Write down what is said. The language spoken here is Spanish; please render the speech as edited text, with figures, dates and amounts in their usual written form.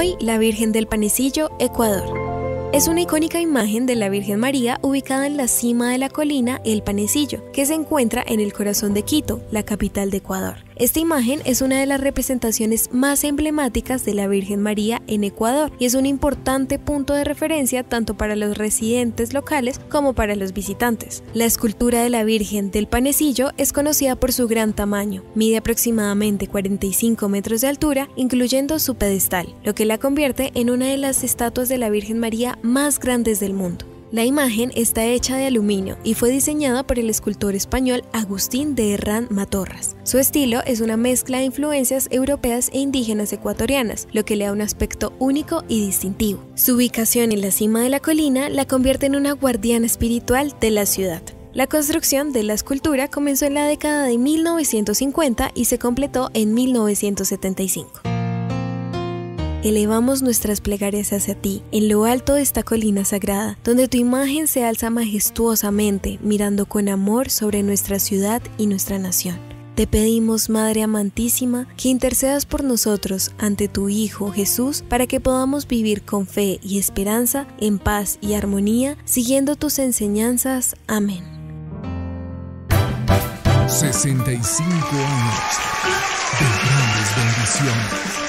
Hoy, la Virgen del Panecillo, Ecuador. Es una icónica imagen de la Virgen María ubicada en la cima de la colina El Panecillo, que se encuentra en el corazón de Quito, la capital de Ecuador. Esta imagen es una de las representaciones más emblemáticas de la Virgen María en Ecuador y es un importante punto de referencia tanto para los residentes locales como para los visitantes. La escultura de la Virgen del Panecillo es conocida por su gran tamaño, mide aproximadamente 45 metros de altura, incluyendo su pedestal, lo que la convierte en una de las estatuas de la Virgen María más grandes del mundo. La imagen está hecha de aluminio y fue diseñada por el escultor español Agustín de Herrán Matorras. Su estilo es una mezcla de influencias europeas e indígenas ecuatorianas, lo que le da un aspecto único y distintivo. Su ubicación en la cima de la colina la convierte en una guardiana espiritual de la ciudad. La construcción de la escultura comenzó en la década de 1950 y se completó en 1975. Elevamos nuestras plegarias hacia ti, en lo alto de esta colina sagrada, donde tu imagen se alza majestuosamente, mirando con amor sobre nuestra ciudad y nuestra nación. Te pedimos, Madre amantísima, que intercedas por nosotros ante tu Hijo Jesús, para que podamos vivir con fe y esperanza, en paz y armonía, siguiendo tus enseñanzas. Amén. 65 años de grandes bendiciones.